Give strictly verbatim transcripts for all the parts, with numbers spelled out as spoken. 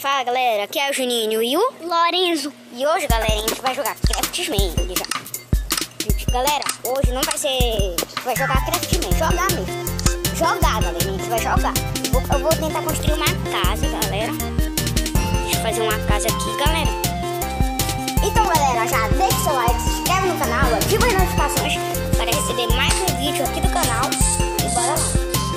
Fala galera, aqui é o Juninho e o Lorenzo. E hoje galera, a gente vai jogar Craftman. Galera, hoje não vai ser... vai jogar Craftman, jogar mesmo. Jogar galera, a gente vai jogar. Eu vou, eu vou tentar construir uma casa, galera. Deixa eu fazer uma casa aqui, galera. Então galera, já deixa o seu like, se inscreve no canal, ativa as notificações para receber mais um vídeo aqui do canal. E bora lá.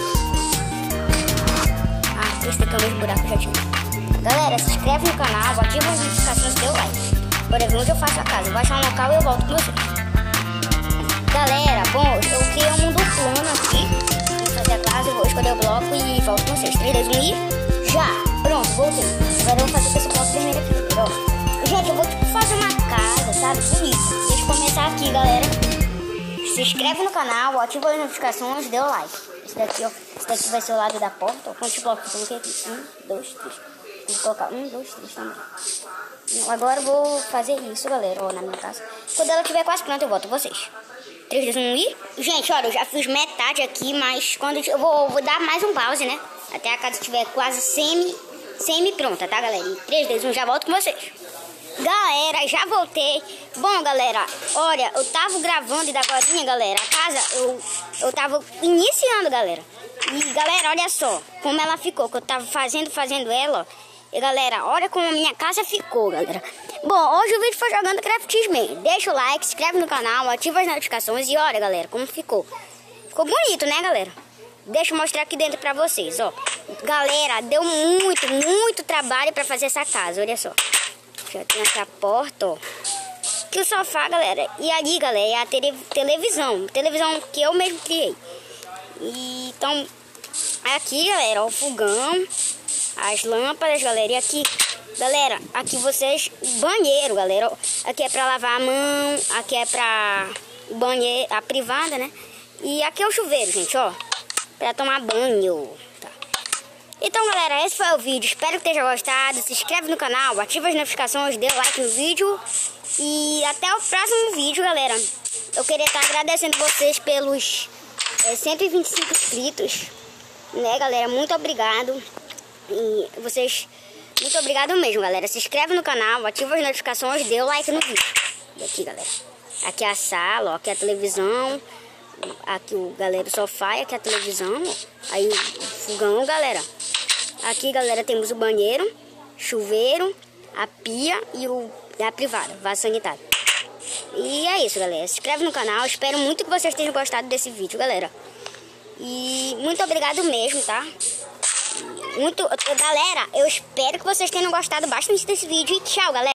Ah, esse daqui é o mesmo buraco que eu já tinha. Galera, se inscreve no canal, ativa as notificações e dê o like. Bora ver onde eu faço a casa. Eu vou achar um local e eu volto com vocês. Galera, bom, eu criei um mundo plano aqui. Vou fazer a casa, eu vou escolher o bloco e volto com vocês. três, dois, um e... já! Pronto, voltei. Agora eu vou fazer com esse bloco vermelho aqui. Pronto. Gente, eu vou tipo, fazer uma casa, sabe? Bonito. Deixa eu começar aqui, galera. Se inscreve no canal, ativa as notificações, dê o like. Esse daqui, ó, esse daqui vai ser o lado da porta. Quantos blocos eu coloquei aqui? Um, dois, três. Vou colocar um, dois, três também. Agora eu vou fazer isso, galera, ó, na minha casa. Quando ela estiver quase pronta, eu volto com vocês. três, dois, um e... Gente, olha, eu já fiz metade aqui, mas quando eu vou, vou dar mais um pause, né? Até a casa estiver quase semi, semi pronta, tá, galera? E três, dois, um, já volto com vocês. Galera, já voltei. Bom, galera, olha, eu tava gravando e da agorinha, galera, a casa, eu, eu tava iniciando, galera. E, galera, olha só como ela ficou, que eu tava fazendo, fazendo ela, ó. E, galera, olha como a minha casa ficou, galera. Bom, hoje o vídeo foi jogando Craftman. Deixa o like, se inscreve no canal, ativa as notificações e olha, galera, como ficou. Ficou bonito, né, galera? Deixa eu mostrar aqui dentro pra vocês, ó. Galera, deu muito, muito trabalho pra fazer essa casa, olha só. Já tem aqui a porta, ó. Aqui o sofá, galera. E ali, galera, é a tele televisão. Televisão que eu mesmo criei. E, então, aqui, galera, ó, o fogão. As lâmpadas, galera. E aqui, galera, aqui vocês... banheiro, galera. Aqui é pra lavar a mão. Aqui é pra banheiro, a privada, né? E aqui é o chuveiro, gente, ó. Pra tomar banho. Tá. Então, galera, esse foi o vídeo. Espero que tenha gostado. Se inscreve no canal, ativa as notificações, dê like no vídeo. E até o próximo vídeo, galera. Eu queria estar agradecendo vocês pelos é, cento e vinte e cinco inscritos. Né, galera? Muito obrigado. E vocês, muito obrigado mesmo, galera. Se inscreve no canal, ativa as notificações, dê o like no vídeo. E aqui, galera, aqui é a sala, ó, aqui é a televisão. Aqui o, galera, o sofá e aqui é a televisão. Aí o fogão, galera. Aqui, galera, temos o banheiro, chuveiro, a pia e o, a privada, vaso sanitário. E é isso, galera. Se inscreve no canal, espero muito que vocês tenham gostado desse vídeo, galera. E muito obrigado mesmo, tá? Muito, galera, eu espero que vocês tenham gostado bastante desse vídeo e tchau, galera.